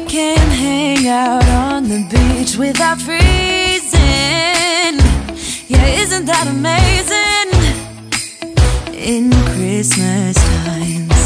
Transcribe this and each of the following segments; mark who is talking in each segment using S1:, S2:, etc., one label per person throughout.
S1: can hang out on the beach without freezing. Yeah, isn't that amazing? In Christmas times,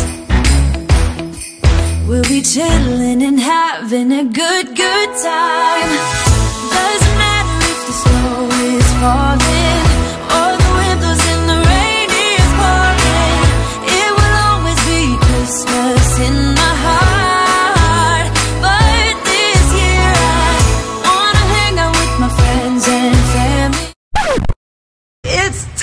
S1: we'll be chilling and having a good time. Doesn't matter if the snow is falling or the wind blows and the rain is pouring. It will always be Christmas in my heart. But this year I wanna hang out with my friends and family. It's time!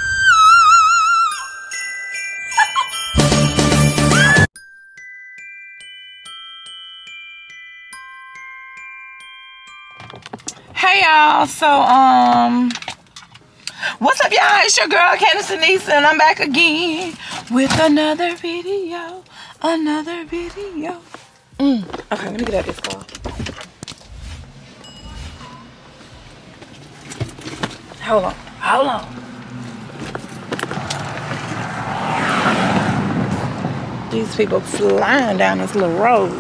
S2: Hey y'all, so what's up y'all? It's your girl Candace Denise and I'm back again with another video. Okay, let me get out this car. Hold on. These people flying down this little road.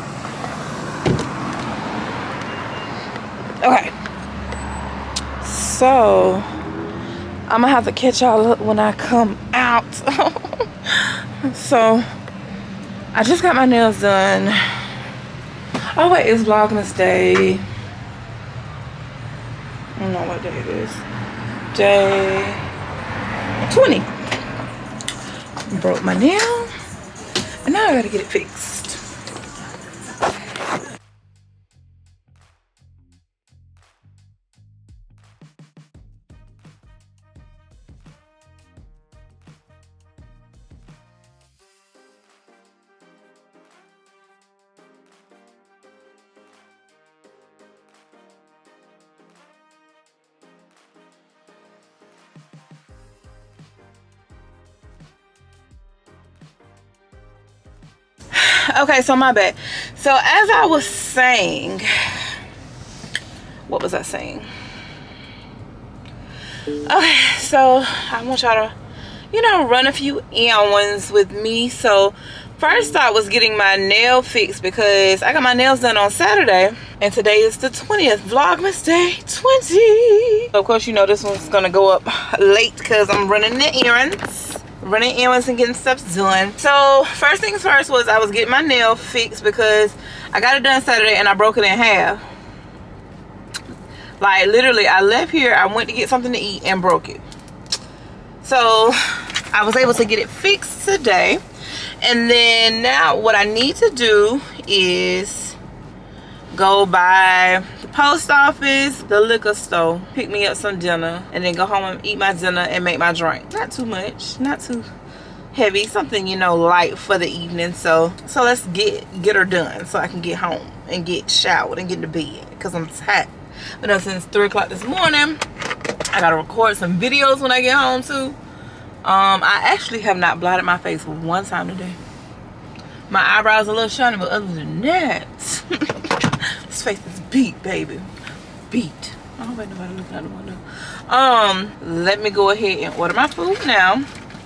S2: Okay. So, I'm gonna have to catch y'all up when I come out. So, I just got my nails done. Oh wait, it's Vlogmas Day. I don't know what day it is. Day 20. Broke my nail, and now I gotta get it fixed. Okay, so my bad. So as I was saying, what was I saying? Okay, so I want y'all to, you know, run a few errands with me. So first I was getting my nail fixed because I got my nails done on Saturday and today is the 20th, Vlogmas Day 20. Of course, you know this one's gonna go up late because I'm running the errands. Running errands and getting stuff done. So first things first was I was getting my nail fixed because I got it done Saturday and I broke it in half. Like literally I left here, I went to get something to eat and broke it. So I was able to get it fixed today. And then now what I need to do is go by the post office, the liquor store, pick me up some dinner, and then go home and eat my dinner and make my drink. Not too much, not too heavy, something, you know, light for the evening. So let's get her done so I can get home and get showered and get to bed because I'm tired. But no, since 3 o'clock this morning, I gotta record some videos when I get home too. I actually have not blotted my face one time today. My eyebrows are a little shiny, but other than that, this face is beat, baby. Beat. I don't want nobody looking out the window. Let me go ahead and order my food now.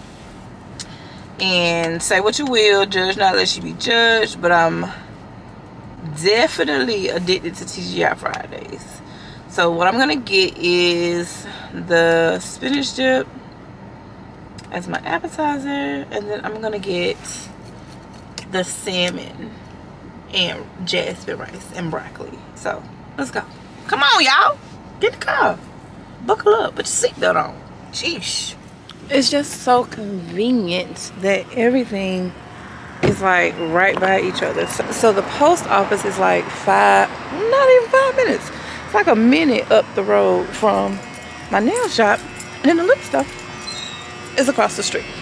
S2: And say what you will, judge not lest you be judged, but I'm definitely addicted to TGI Fridays. So what I'm gonna get is the spinach dip as my appetizer, and then I'm gonna get the salmon and jasmine rice and broccoli. So let's go. Come on, y'all, get the car, buckle up, put your seatbelt on. Sheesh. It's just so convenient that everything is like right by each other. So the post office is like not even 5 minutes. It's like a minute up the road from my nail shop, and then the liquor store is across the street.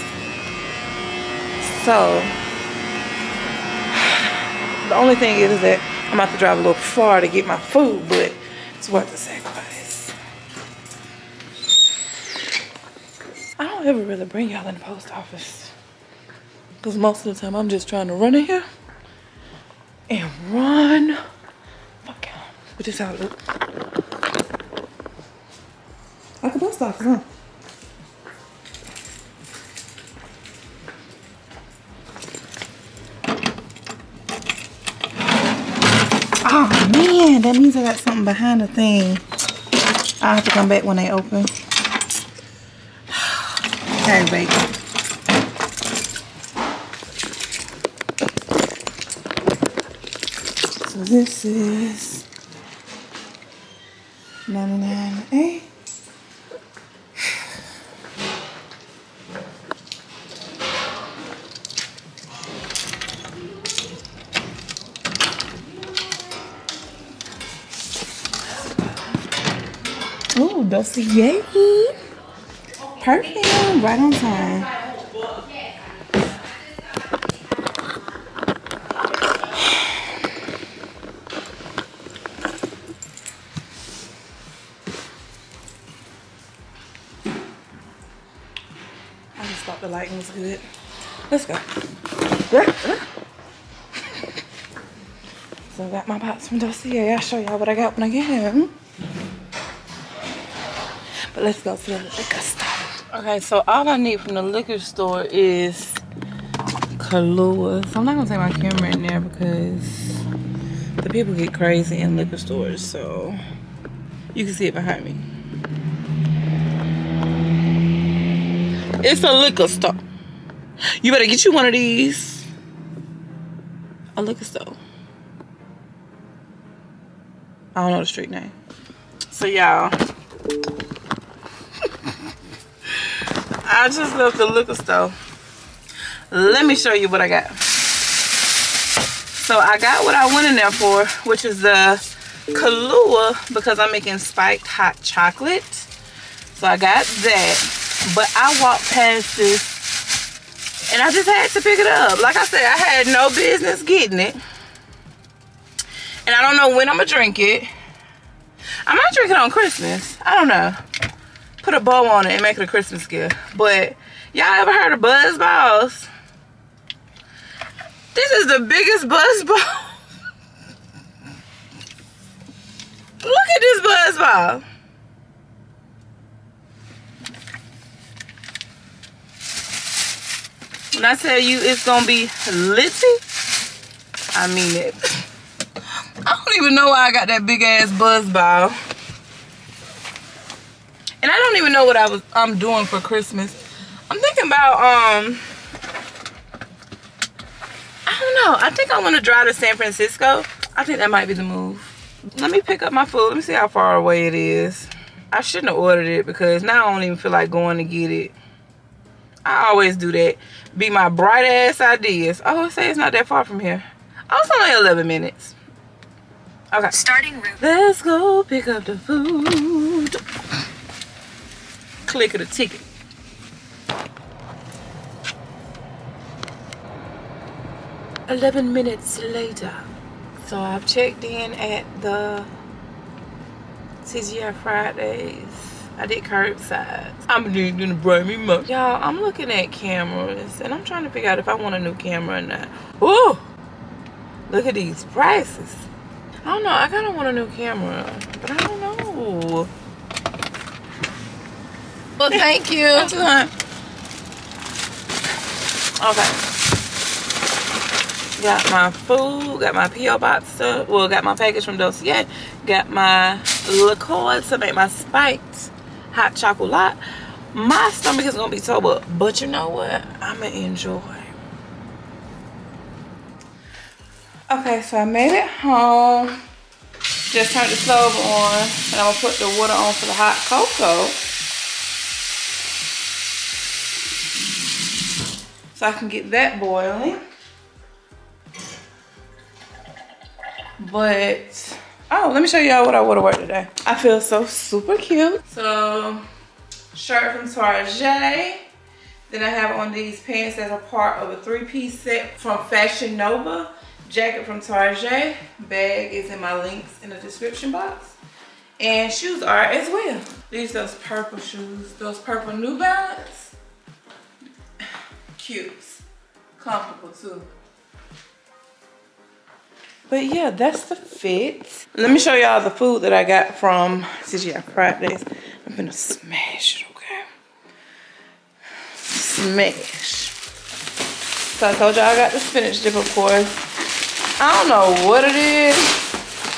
S2: So the only thing is that I'm about to drive a little far to get my food, but it's worth the sacrifice. I don't ever really bring y'all in the post office because most of the time I'm just trying to run in here and run. Fuck y'all. But this is how it looks. Like a post office, huh? Oh man, that means I got something behind the thing. I'll have to come back when they open. Okay, baby. So this is 99A. Ooh, Dossier. Perfume, right on time. I just thought the lighting was good. Let's go. So I got my box from Dossier. I'll show y'all what I got when I get home. But let's go to the liquor store. Okay, so all I need from the liquor store is Kahlua. So I'm not gonna take my camera in there because the people get crazy in liquor stores. So you can see it behind me. It's a liquor store. You better get you one of these. A liquor store. I don't know the street name. So y'all, I just left the liquor store. Let me show you what I got. So I got what I went in there for, which is the Kahlua, because I'm making spiked hot chocolate. So I got that. But I walked past this and I just had to pick it up. Like I said, I had no business getting it. And I don't know when I'm gonna drink it. I might drink it on Christmas. I don't know. Put a bow on it and make it a Christmas gift. But y'all ever heard of Buzz Balls? This is the biggest Buzz Ball. Look at this Buzz Ball. When I tell you it's gonna be litty, I mean it. I don't even know why I got that big ass Buzz Ball. And I don't even know what I'm doing for Christmas. I'm thinking about I don't know. I think I want to drive to San Francisco. I think that might be the move. Let me pick up my food. Let me see how far away it is. I shouldn't have ordered it because now I don't even feel like going to get it. I always do that. Be my bright ass ideas. Oh, it says it's not that far from here. Oh, it's only 11 minutes. Okay.
S1: Starting route.
S2: Let's go pick up the food. Click of the ticket. "11 minutes later." So I've checked in at the TGI Fridays. I did curbside. I'm gonna bring me money. Y'all, I'm looking at cameras and I'm trying to figure out if I want a new camera or not. Ooh! Look at these prices. I don't know. I kind of want a new camera, but I don't know. Well, thank you. Okay. Got my food. Got my P.O. box stuff. Well, got my package from Dossier. Got my liqueur to make my spiked hot chocolate. My stomach is going to be sober, but you know what? I'm going to enjoy. Okay, so I made it home. Just turned the stove on, and I'm gonna put the water on for the hot cocoa, so I can get that boiling. But oh, let me show y'all what I wore to work today. I feel so super cute. So shirt from Tarjay. Then I have on these pants as a part of a 3-piece set from Fashion Nova. Jacket from Tarjay. Bag is in my links in the description box. And shoes are as well. These those purple shoes. Those purple New Balance. Cute. Comfortable too. But yeah, that's the fit. Let me show y'all the food that I got from TGI Fridays. I'm gonna smash it, okay? Smash. So I told y'all I got the spinach dip, of course. I don't know what it is,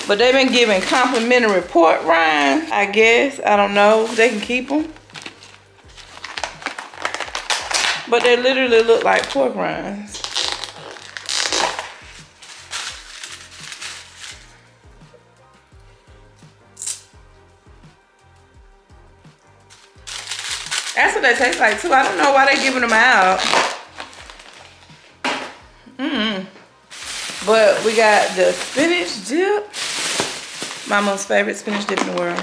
S2: But they've been giving complimentary pork rinds, I guess. I don't know. They can keep them. But they literally look like pork rinds. That's what they taste like too. I don't know why they're giving them out. But we got the spinach dip. My most favorite spinach dip in the world.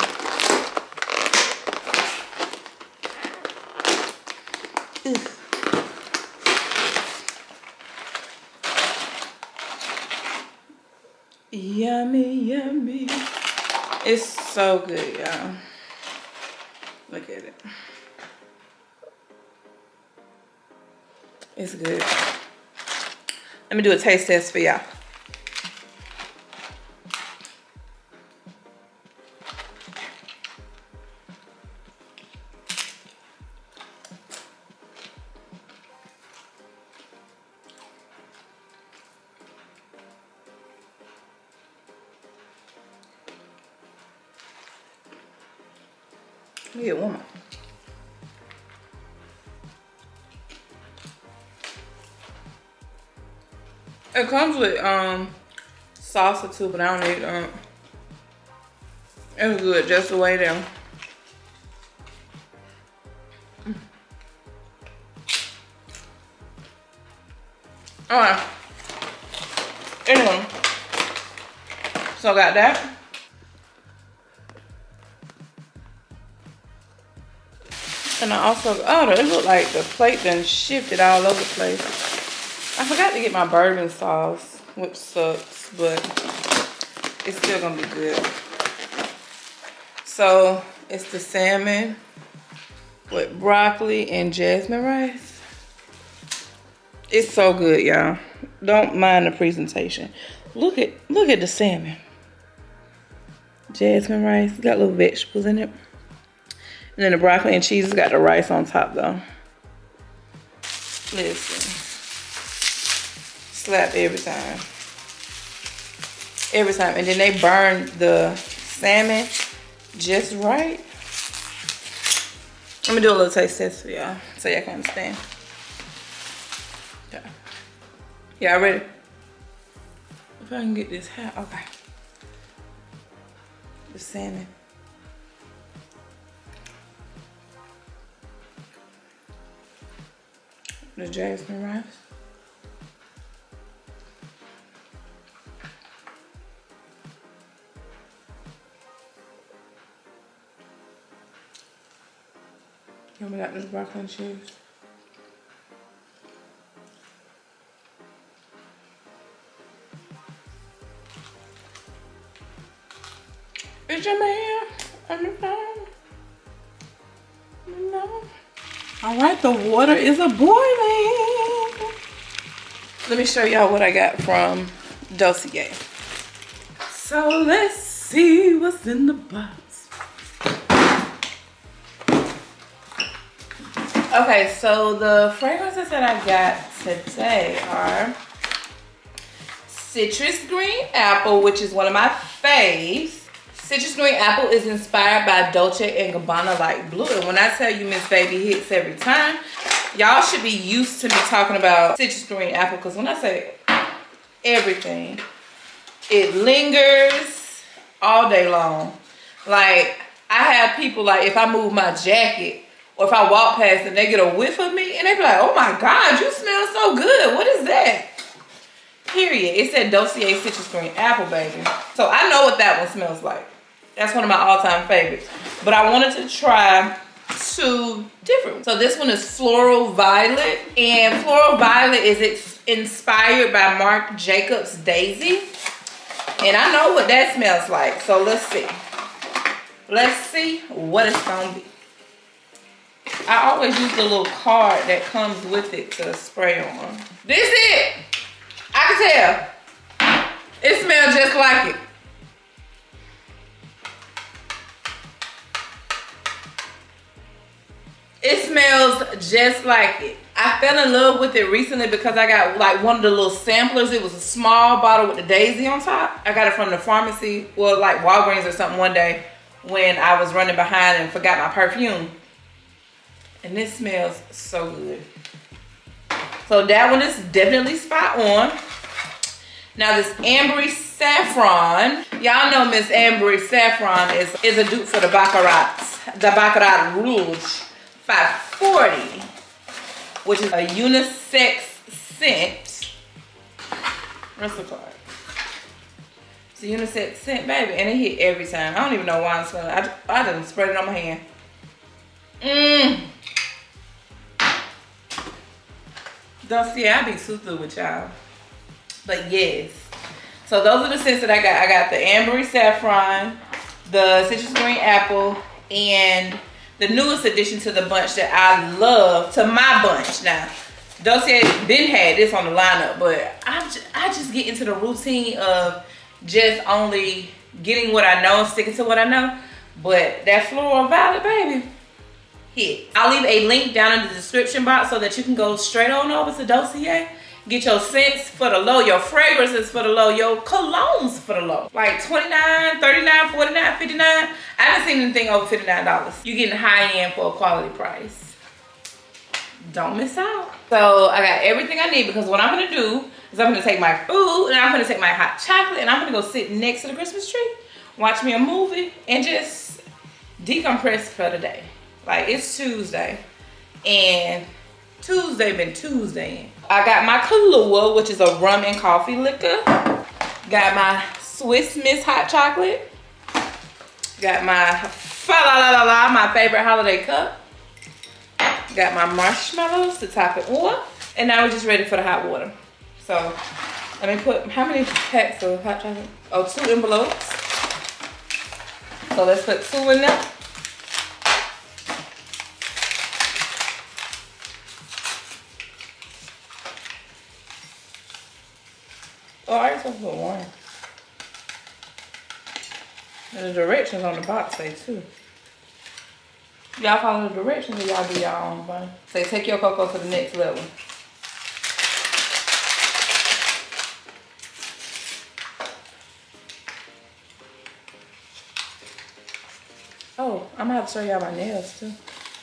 S2: Yummy, yummy. It's so good, y'all. Look at it. It's good. Let me do a taste test for y'all. Let me get one more. It comes with salsa too, but I don't need it's good just the way down. Alright. Anyway. So I got that. And I also, oh, it looked like the plate done shifted all over the place. I forgot to get my bourbon sauce, which sucks, but it's still gonna be good. So it's the salmon with broccoli and jasmine rice. It's so good, y'all. Don't mind the presentation. Look at the salmon. Jasmine rice, got little vegetables in it. And then the broccoli and cheese has got the rice on top though. Listen. Slap every time. Every time. And then they burn the salmon just right. Let me do a little taste test for y'all so y'all can understand. Okay. Y'all ready? If I can get this hot, okay. The salmon. The jasmine rice. And we got this broccoli and cheese. Is your man on the phone? No. All right, the water is a boiling. Let me show y'all what I got from Dossier. So let's see what's in the box. Okay, so the fragrances that I got today are Citrus Green Apple, which is one of my faves. Citrus Green Apple is inspired by Dolce & Gabbana Light Blue. And when I tell you Miss Baby hits every time, y'all should be used to me talking about Citrus Green Apple, because when I say everything, it lingers all day long. Like, I have people, like, if I move my jacket or if I walk past them, they get a whiff of me and they be like, oh my God, you smell so good. What is that? Period. It said Dossier Citrus Green Apple, baby. So I know what that one smells like. That's one of my all-time favorites. But I wanted to try two different ones. So this one is Floral Violet. And Floral Violet is inspired by Marc Jacobs Daisy. And I know what that smells like. So let's see. Let's see what it's gonna be. I always use the little card that comes with it to spray on. This is it. I can tell. It smells just like it. It smells just like it. I fell in love with it recently because I got like one of the little samplers. It was a small bottle with the daisy on top. I got it from the pharmacy, well, like Walgreens or something one day when I was running behind and forgot my perfume. And this smells so good. So that one is definitely spot on. Now this Ambery Saffron. Y'all know Miss Ambery Saffron is a dupe for the Baccarat Rouge 540. Which is a unisex scent. What's the card? It's a unisex scent, baby, and it hit every time. I don't even know why I'm smelling it. I done spread it on my hand. Don't see, I be too through with y'all. But yes. So those are the scents that I got. I got the Ambery Saffron, the Citrus Green Apple, and the newest addition to the bunch that I love, to my bunch. Now, Dolce been had this on the lineup, but I just get into the routine of just only getting what I know and sticking to what I know. But that Floral Violet, baby, hit. I'll leave a link down in the description box so that you can go straight on over to Dossier. Get your scents for the low, your fragrances for the low, your colognes for the low. Like $29, $39, $49, $59. I haven't seen anything over $59. You're getting high end for a quality price. Don't miss out. So I got everything I need because what I'm gonna do is I'm gonna take my food and I'm gonna take my hot chocolate and I'm gonna go sit next to the Christmas tree, watch me a movie, and just decompress for the day. Like, it's Tuesday and Tuesday been Tuesday. I got my Kahlua, which is a rum and coffee liquor. Got my Swiss Miss hot chocolate. Got my Fa La La La La, my favorite holiday cup. Got my marshmallows to top it off. And now we're just ready for the hot water. So let me put, how many packs of hot chocolate? Oh, 2 envelopes. So let's put 2 in there. Oh, I just put 1. And the directions on the box say 2. Y'all follow the directions or y'all do y'all own thing? Say take your cocoa to the next level. Oh, I'm gonna have to show y'all my nails too.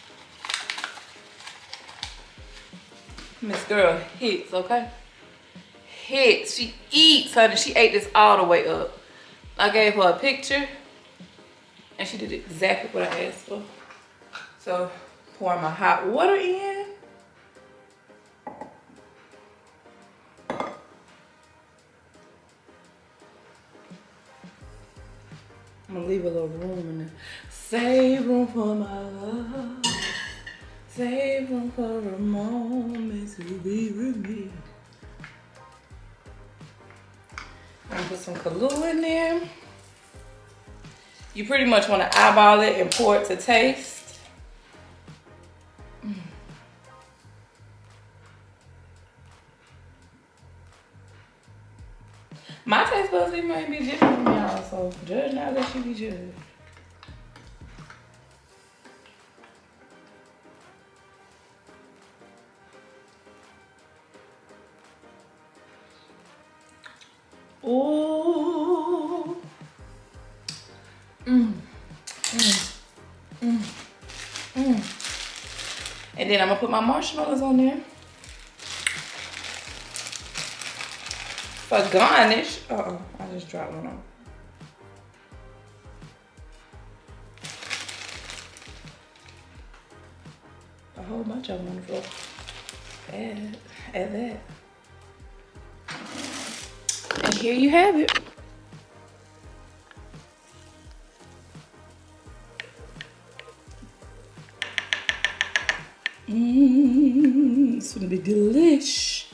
S2: Miss Girl hits, okay? Hits. She eats, honey. She ate this all the way up. I gave her a picture and she did exactly what I asked for. So, pour my hot water in. I'm gonna leave a little room in there. Save room for my love. Save room for a moment to be with me. I'm gonna put some Kahlua in there. You pretty much want to eyeball it and pour it to taste. My taste buds might be different from y'all, so judge not that you be judged. Ooh. And then I'm gonna put my marshmallows on there. For garnish. Uh-oh, I just dropped one on. A whole bunch of them on the floor. Add that. And here you have it. It's gonna be delish.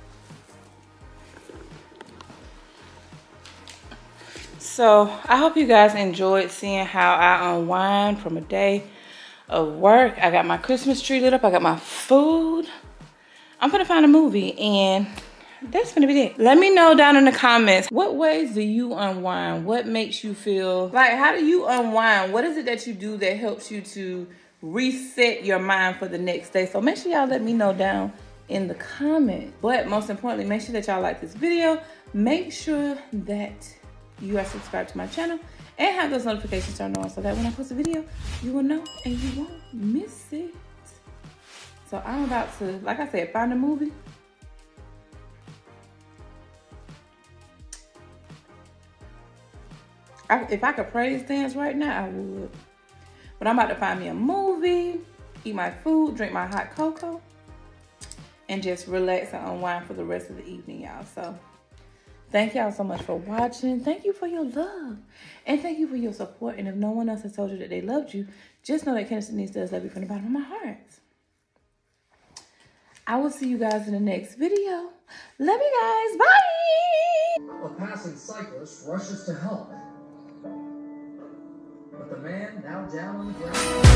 S2: So I hope you guys enjoyed seeing how I unwind from a day of work. I got my Christmas tree lit up. I got my food. I'm gonna find a movie and that's gonna be it. Let me know down in the comments, what ways do you unwind? What makes you feel like, how do you unwind? What is it that you do that helps you to reset your mind for the next day. So make sure y'all let me know down in the comments. But most importantly, make sure that y'all like this video. Make sure that you are subscribed to my channel and have those notifications turned on so that when I post a video, you will know and you won't miss it. So I'm about to, like I said, find a movie. If I could praise dance right now, I would. But I'm about to find me a movie, eat my food, drink my hot cocoa, and just relax and unwind for the rest of the evening, y'all. So thank y'all so much for watching. Thank you for your love. And thank you for your support. And if no one else has told you that they loved you, just know that Candace Denise does love you from the bottom of my heart. I will see you guys in the next video. Love you guys. Bye.
S3: A passing cyclist rushes to help. But the man, now down on the ground...